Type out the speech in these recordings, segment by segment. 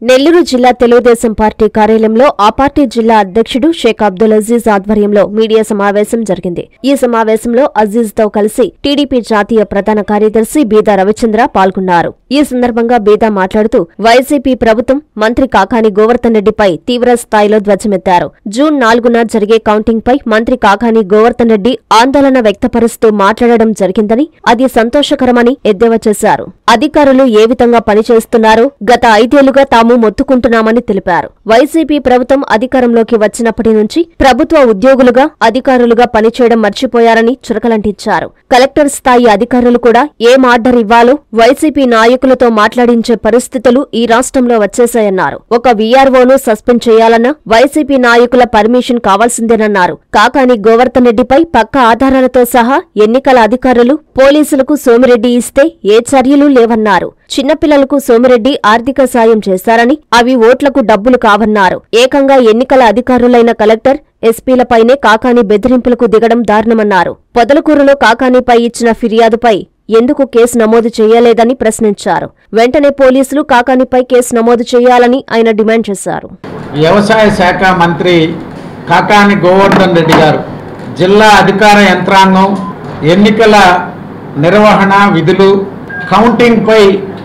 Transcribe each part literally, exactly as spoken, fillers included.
నెల్లూరు జిల్లా తెలుగుదేశం పార్టీ కార్యాలయంలో ఆ పార్టీ జిల్లా అధ్యక్షుడు షేక్ అబ్దుల్ అజీజ్ ఆధ్వర్యంలో మీడియా సమావేశం జరిగింది. ఈ సమావేశంలో అజీజ్ తో కలిసి టీడీపీ జాతీయ ప్రధాన కార్యదర్శి బీదా రవిచంద్ర పాల్గొన్నారు. ఈ సందర్భంగా బీదా మాట్లాడుతూ వైసీపీ ప్రభుత్వం మంత్రి కాకాని గోవర్ధన్ రెడ్డిపై తీవ్ర స్థాయిలో ధ్వజమెత్తారు. జూన్ నాలుగున జరిగే కౌంటింగ్ పై మంత్రి కాకాని గోవర్ధన్ రెడ్డి ఆందోళన వ్యక్తపరుస్తూ మాట్లాడడం జరిగిందని, అది సంతోషకరమని ఎద్దేవా చేశారు. అధికారులు ఏ విధంగా పనిచేస్తున్నారో గత ఐదేళ్లుగా తాము మొత్తుకుంటున్నామని తెలిపారు. వైసీపీ ప్రభుత్వం అధికారంలోకి వచ్చినప్పటి నుంచి ప్రభుత్వ ఉద్యోగులుగా అధికారులుగా పనిచేయడం మర్చిపోయారని చురకలంటించారు. కలెక్టర్ స్థాయి అధికారులు కూడా ఏం ఆర్డర్ ఇవ్వాలో వైసీపీ నాయకులతో మాట్లాడించే పరిస్థితులు ఈ రాష్ట్రంలో వచ్చేశాయన్నారు. ఒక వీఆర్ఓను సస్పెండ్ చేయాలన్నా వైసీపీ నాయకుల పర్మిషన్ కావాల్సిందేనన్నారు. కాకాని గోవర్ధన్ రెడ్డిపై పక్క ఆధారాలతో సహా ఎన్నికల అధికారులు పోలీసులకు సోమిరెడ్డి ఇస్తే ఏ చర్యలు లేవన్నారు. చిన్నపిల్లలకు సోమిరెడ్డి ఆర్థిక సాయం చేశారని, అవి ఓట్లకు డబ్బులు కావన్నారు. ఏకంగా ఎన్నికల అధికారులైన కలెక్టర్, ఎస్పీలపైనే కాకాని బెదిరింపులకు దిగడం దారుణమన్నారు. పొదలకూరులో కాకానిపై ఇచ్చిన ఫిర్యాదుపై ఎందుకు కేసు నమోదు చేయలేదని ప్రశ్నించారు. వెంటనే పోలీసులు కాకానిపై కేసు నమోదు చేయాలని ఆయన డిమాండ్ చేశారు. వ్యవసాయ శాఖ మంత్రి కాకాని గోవర్ధన్ రెడ్డి గారు జిల్లా అధికార యంత్రాంగం ఎన్నికల నిర్వహణ విధులు కౌంటింగ్ పై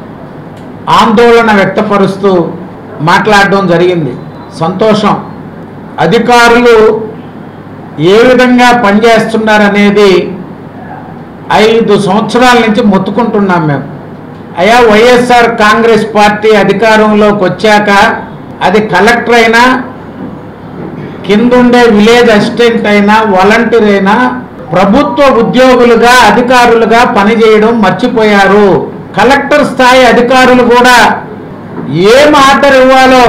ఆందోళన వ్యక్తపరుస్తూ మాట్లాడడం జరిగింది. సంతోషం. అధికారులు ఏ విధంగా పనిచేస్తున్నారనేది ఐదు సంవత్సరాల నుంచి మొత్తుకుంటున్నాం మేము. అయా వైఎస్ఆర్ కాంగ్రెస్ పార్టీ అధికారంలోకి వచ్చాక అది కలెక్టర్ అయినా, కిందుండే విలేజ్ అసిస్టెంట్ అయినా, వాలంటీర్ అయినా ప్రభుత్వ ఉద్యోగులుగా అధికారులుగా పనిచేయడం మర్చిపోయారు. కలెక్టర్ స్థాయి అధికారులు కూడా ఏం ఆర్డర్ ఇవ్వాలో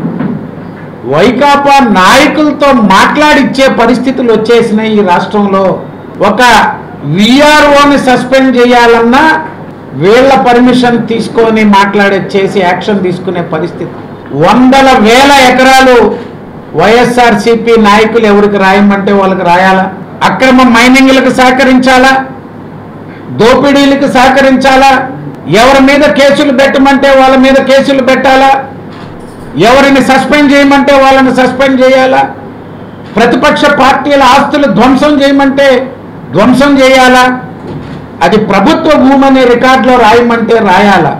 వైకాపా నాయకులతో మాట్లాడిచ్చే పరిస్థితులు వచ్చేసినాయి ఈ రాష్ట్రంలో. ఒక వీఆర్ఓని సస్పెండ్ చేయాలన్నా వీళ్ళ పర్మిషన్ తీసుకొని మాట్లాడే చేసి యాక్షన్ తీసుకునే పరిస్థితి. వందల వేల ఎకరాలు వైఎస్ఆర్సీపీ నాయకులు ఎవరికి రాయమంటే వాళ్ళకి రాయాలా? అక్రమ మైనింగ్లకు సహకరించాలా? దోపిడీలకు సహకరించాలా? ఎవరి మీద కేసులు పెట్టమంటే వాళ్ళ మీద కేసులు పెట్టాలా? ఎవరిని సస్పెండ్ చేయమంటే వాళ్ళని సస్పెండ్ చేయాలా? ప్రతిపక్ష పార్టీల ఆస్తులు ధ్వంసం చేయమంటే ధ్వంసం చేయాలా? అది ప్రభుత్వ భూమని రికార్డులో రాయమంటే రాయాలా?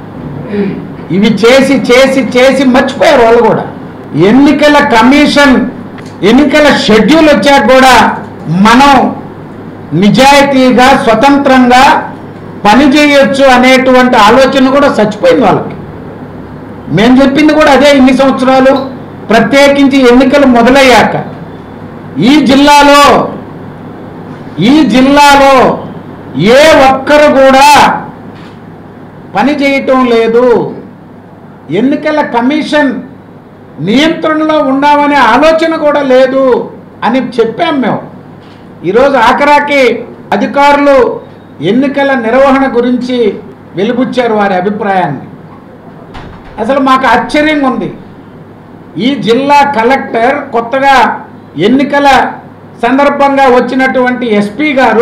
ఇవి చేసి చేసి చేసి మర్చిపోయారు వాళ్ళు కూడా. ఎన్నికల కమిషన్ ఎన్నికల షెడ్యూల్ వచ్చాక కూడా మనం నిజాయితీగా స్వతంత్రంగా పనిచేయొచ్చు అనేటువంటి ఆలోచన కూడా చచ్చిపోయింది వాళ్ళకి. మేము చెప్పింది కూడా అదే ఇన్ని సంవత్సరాలు. ప్రత్యేకించి ఎన్నికలు మొదలయ్యాక ఈ జిల్లాలో ఈ జిల్లాలో ఏ ఒక్కరు కూడా పని చేయటం లేదు. ఎన్నికల కమిషన్ నియంత్రణలో ఉన్నామనే ఆలోచన కూడా లేదు అని చెప్పాం మేము. ఈరోజు ఆఖరాకి అధికారులు ఎన్నికల నిర్వహణ గురించి వెలుబుచ్చారు వారి అభిప్రాయాన్ని. అసలు మాకు ఆశ్చర్యంగా ఉంది. ఈ జిల్లా కలెక్టర్ కొత్తగా ఎన్నికల సందర్భంగా వచ్చినటువంటి ఎస్పీ గారు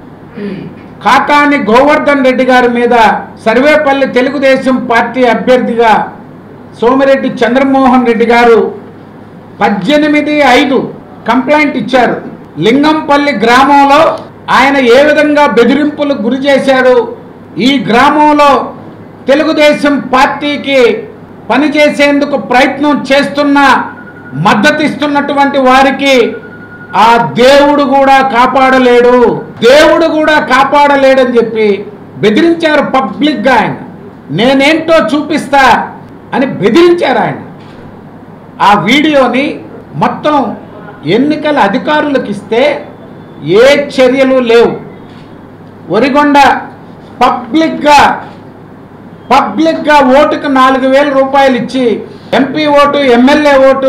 కాకాని గోవర్ధన్ రెడ్డి గారి మీద సర్వేపల్లి తెలుగుదేశం పార్టీ అభ్యర్థిగా సోమిరెడ్డి చంద్రమోహన్ రెడ్డి గారు పద్దెనిమిది ఐదు కంప్లైంట్ ఇచ్చారు. లింగంపల్లి గ్రామంలో ఆయన ఏ విధంగా బెదిరింపులకు గురి చేశాడు, ఈ గ్రామంలో తెలుగుదేశం పార్టీకి పనిచేసేందుకు ప్రయత్నం చేస్తున్న మద్దతిస్తున్నటువంటి వారికి ఆ దేవుడు కూడా కాపాడలేడు దేవుడు కూడా కాపాడలేడని చెప్పి బెదిరించారు పబ్లిక్గా. ఆయన నేనేంటో చూపిస్తా అని బెదిరించారు ఆయన. ఆ వీడియోని మొత్తం ఎన్నికల అధికారులకు ఇస్తే ఏ చర్యలు లేవు. వరిగొండ పబ్లిక్గా పబ్లిక్గా ఓటుకు నాలుగు వేల రూపాయలు ఇచ్చి ఎంపీ ఓటు ఎమ్మెల్యే ఓటు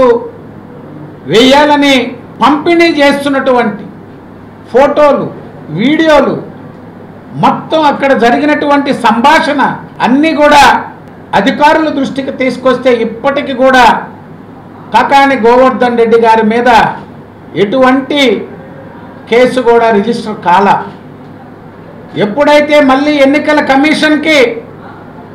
వేయాలని పంపిణీ చేస్తున్నటువంటి ఫోటోలు, వీడియోలు, మొత్తం అక్కడ జరిగినటువంటి సంభాషణ అన్నీ కూడా అధికారుల దృష్టికి తీసుకొస్తే ఇప్పటికి కూడా కాకాని గోవర్ధన్ రెడ్డి గారి మీద ఎటువంటి కేసు కూడా రిజిస్టర్ కాల. ఎప్పుడైతే మళ్ళీ ఎన్నికల కమిషన్కి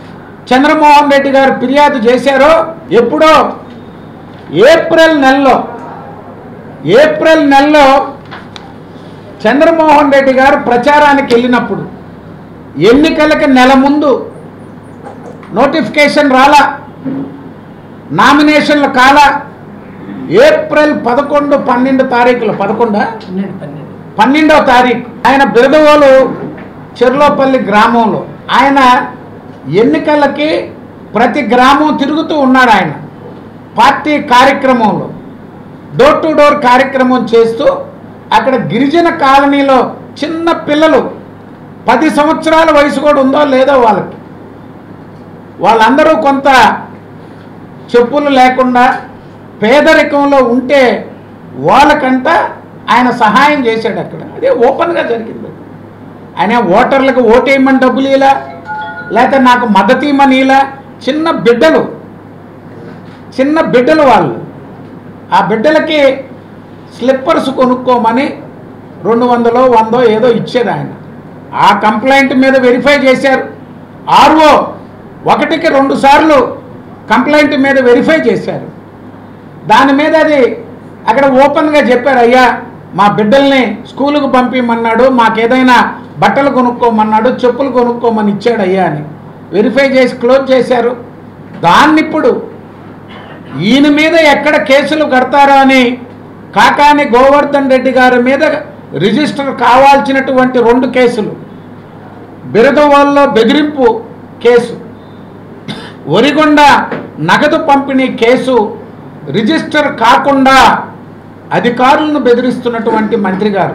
చంద్రమోహన్ రెడ్డి గారు ఫిర్యాదు చేశారో ఎప్పుడో ఏప్రిల్ నెలలో ఏప్రిల్ నెలలో చంద్రమోహన్ రెడ్డి గారు ప్రచారానికి వెళ్ళినప్పుడు ఎన్నికలకి నెల ముందు నోటిఫికేషన్ రాలా, నామినేషన్లు కాలా. ఏప్రిల్ పదకొండు పన్నెండు తారీఖులు పదకొండ పన్నెండవ తారీఖు ఆయన బిరదవోలు చెర్లోపల్లి గ్రామంలో ఆయన ఎన్నికలకి ప్రతి గ్రామం తిరుగుతూ ఉన్నాడు. ఆయన పార్టీ కార్యక్రమంలో డోర్ టు డోర్ కార్యక్రమం చేస్తూ అక్కడ గిరిజన కాలనీలో చిన్న పిల్లలు పది సంవత్సరాల వయసు కూడా ఉందో లేదో వాళ్ళకి, వాళ్ళందరూ కొంత చెప్పులు లేకుండా పేదరికంలో ఉంటే వాళ్ళకంట ఆయన సహాయం చేశాడు. అక్కడ అదే ఓపెన్గా జరిగింది. ఆయన ఓటర్లకు ఓటేయమని డబ్బులు ఇలా, లేకపోతే నాకు మద్దతు ఇవ్వమని ఇలా, చిన్న బిడ్డలు చిన్న బిడ్డలు వాళ్ళు, ఆ బిడ్డలకి స్లిప్పర్స్ కొనుక్కోమని రెండు వందలో వందో ఏదో ఇచ్చారు ఆయన. ఆ కంప్లైంట్ మీద వెరిఫై చేశారు. ఆర్ఓ ఒకటికి రెండు సార్లు కంప్లైంట్ మీద వెరిఫై చేశారు. దాని మీద అది అక్కడ ఓపెన్గా చెప్పారు, అయ్యా మా బిడ్డల్ని స్కూలుకు పంపించమన్నాడు, మాకేదైనా బట్టలు కొనుక్కోమన్నాడు, చెప్పులు కొనుక్కోమని ఇచ్చాడు అయ్యా అని వెరిఫై చేసి క్లోజ్ చేశారు. దాన్ని ఇప్పుడు ఈయన మీద ఎక్కడ కేసులు కడతారో అని కాకాని గోవర్ధన్ రెడ్డి గారి మీద రిజిస్టర్ కావాల్సినటువంటి రెండు కేసులు, బిరదవోలులో బెదిరింపు కేసు, ఒరిగొండ నగదు పంపిణీ కేసు రిజిస్టర్ కాకుండా అధికారులను బెదిరిస్తున్నటువంటి మంత్రి గారు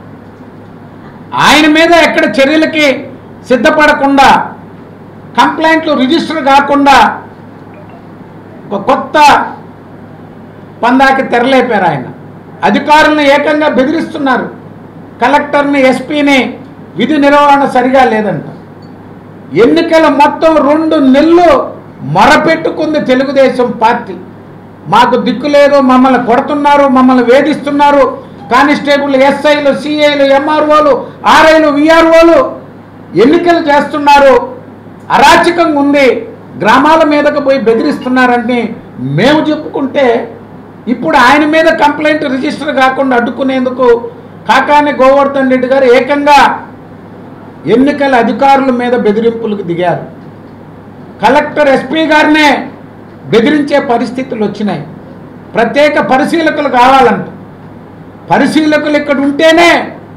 ఆయన మీద ఎక్కడ చర్యలకి సిద్ధపడకుండా, కంప్లైంట్లు రిజిస్టర్ కాకుండా ఒక కొత్త పందాకి తెరలేపారు. ఆయన అధికారులను ఏకంగా బెదిరిస్తున్నారు. కలెక్టర్ని, ఎస్పీని విధి నిర్వహణ సరిగా లేదంట. ఎన్నికల మొత్తం రెండు నెలలు మొరపెట్టుకుంది తెలుగుదేశం పార్టీ. మాకు దిక్కు లేదు, మమ్మల్ని కొడుతున్నారు, మమ్మల్ని వేధిస్తున్నారు, కానిస్టేబుల్, ఎస్ఐలు, సిఐలు, ఎంఆర్ఓలు, ఆర్ఐలు, విఆర్ఓలు ఎన్నికలు చేస్తున్నారు, అరాచకంగా ఉంది, గ్రామాల మీదకు పోయి బెదిరిస్తున్నారని మేము చెప్పుకుంటే ఇప్పుడు ఆయన మీద కంప్లైంట్ రిజిస్టర్ కాకుండా అడ్డుకునేందుకు కాకాని గోవర్ధన్ రెడ్డి గారు ఏకంగా ఎన్నికల అధికారుల మీద బెదిరింపులకు దిగారు. కలెక్టర్, ఎస్పీ గారినే బెదిరించే పరిస్థితులు వచ్చినాయి. ప్రత్యేక పరిశీలకులు కావాలంట. పరిశీలకులు ఇక్కడ ఉంటేనే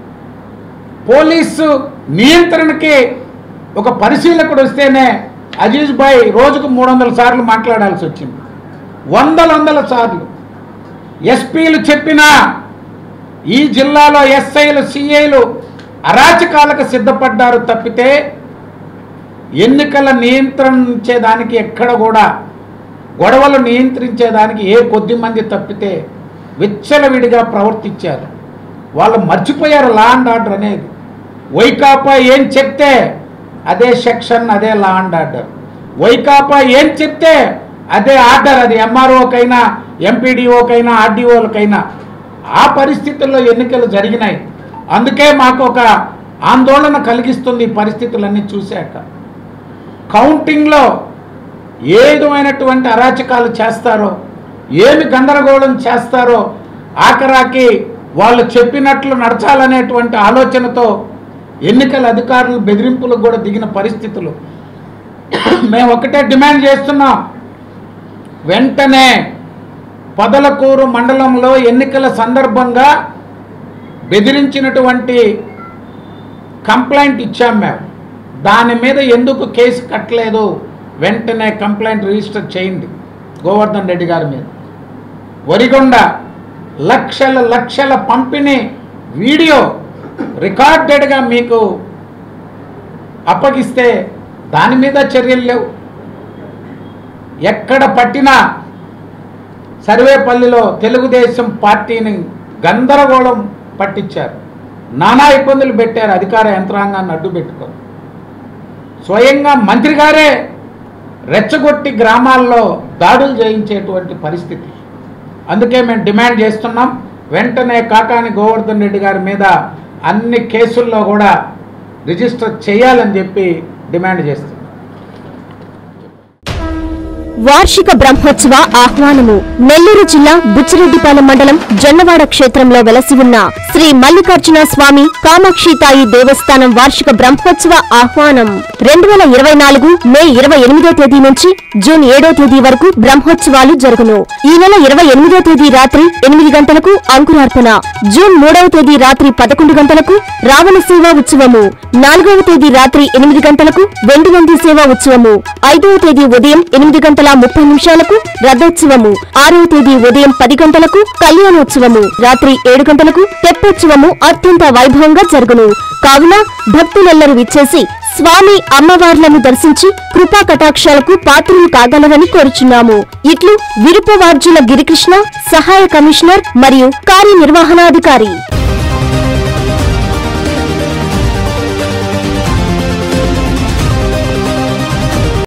పోలీసు నియంత్రణకి ఒక పరిశీలకుడు వస్తేనే అజీజ్ భాయ్ రోజుకు మూడు వందల సార్లు మాట్లాడాల్సి వచ్చింది. వందల వందల సార్లు ఎస్పీలు చెప్పినా ఈ జిల్లాలో ఎస్ఐలు, సిఐలు అరాచకాలకు సిద్ధపడ్డారు తప్పితే ఎన్నికల నియంత్రించేదానికి ఎక్కడ కూడా, గొడవలు నియంత్రించేదానికి ఏ కొద్ది మంది తప్పితే విచ్చలవిడిగా ప్రవర్తించారు. వాళ్ళు మర్చిపోయారు లా అండ్ ఆర్డర్ అనేది. వైకాపా ఏం చెప్తే అదే సెక్షన్, అదే లా అండ్ ఆర్డర్. వైకాపా ఏం చెప్తే అదే ఆర్డర్. అది ఎంఆర్ఓకైనా, ఎంపీడీఓకైనా, ఆర్డీఓలకైనా. ఆ పరిస్థితుల్లో ఎన్నికలు జరిగినాయి. అందుకే మాకు ఒక ఆందోళన కలిగిస్తుంది ఈ పరిస్థితులన్నీ చూశాక. కౌంటింగ్లో ఏ విధమైనటువంటి అరాచకాలు చేస్తారో, ఏమి గందరగోళం చేస్తారో, ఆఖరాకి వాళ్ళు చెప్పినట్లు నడచాలనేటువంటి ఆలోచనతో ఎన్నికల అధికారులు బెదిరింపులకు కూడా దిగిన పరిస్థితులు. మేము ఒకటే డిమాండ్ చేస్తున్నాం, వెంటనే పొదలకూరు మండలంలో ఎన్నికల సందర్భంగా బెదిరించినటువంటి కంప్లైంట్ ఇచ్చాం మేము. దాని మీద ఎందుకు కేసు కట్టలేదు, వెంటనే కంప్లైంట్ రిజిస్టర్ చేయండి గోవర్ధన్ రెడ్డి గారి మీద. ఒరిగొండ లక్షల లక్షల పంపిణీ వీడియో రికార్డెడ్గా మీకు అప్పగిస్తే దాని మీద చర్యలు లేవు. ఎక్కడ పట్టినా సర్వేపల్లిలో తెలుగుదేశం పార్టీని గందరగోళం పట్టించారు, నానా ఇబ్బందులు పెట్టారు అధికార యంత్రాంగాన్ని అడ్డు పెట్టుకొని. స్వయంగా మంత్రి గారే రెచ్చగొట్టి గ్రామాల్లో దాడులు చేయించేటువంటి పరిస్థితి. అందుకే మేము డిమాండ్ చేస్తున్నాం, వెంటనే కాకాని గోవర్ధన్ రెడ్డి గారి మీద అన్ని కేసుల్లో కూడా రిజిస్టర్ చేయాలని చెప్పి డిమాండ్ చేస్తున్నాం. వార్షిక బ్రహ్మోత్సవ ఆహ్వానము. నెల్లూరు జిల్లా బుచ్చిరెడ్డిపాలెం మండలం జొన్నవాడ క్షేత్రంలో వెలసి ఉన్న శ్రీ మల్లికార్జున స్వామి కామాక్షితాయి దేవస్థానం వార్షిక బ్రహ్మోత్సవ ఆహ్వానం. రెండు వేల ఇరవై నాలుగు మే ఇరవై ఎనిమిదో తేదీ నుంచి జూన్ ఏడో తేదీ వరకు బ్రహ్మోత్సవాలు జరుగును. ఈ నెల ఇరవై ఎనిమిదో తేదీ రాత్రి ఎనిమిది గంటలకు అంకురార్పణ, జూన్ మూడవ తేదీ రాత్రి పదకొండు గంటలకు రావణ సేవా ఉత్సవము, నాలుగవ తేదీ రాత్రి ఎనిమిది గంటలకు వెండినంది సేవా ఉత్సవము, ఐదవ తేదీ ఉదయం ఎనిమిది గంటల ముప్పై నిమిషాలకు రథోత్సవము, ఆరవ తేదీ ఉదయం పది గంటలకు కళ్యాణోత్సవము, రాత్రి ఏడు గంటలకు తెప్పోత్సవము అత్యంత వైభవంగా జరుగును. కావున భక్తులెల్లరూ విచ్చేసి స్వామి అమ్మవార్లను దర్శించి కృపా కటాక్షాలకు పాత్రలు కాగలరని కోరుచున్నాము. ఇట్లు విరుపవార్జుల గిరికృష్ణ, సహాయ కమిషనర్ మరియు కార్యనిర్వహణాధికారి.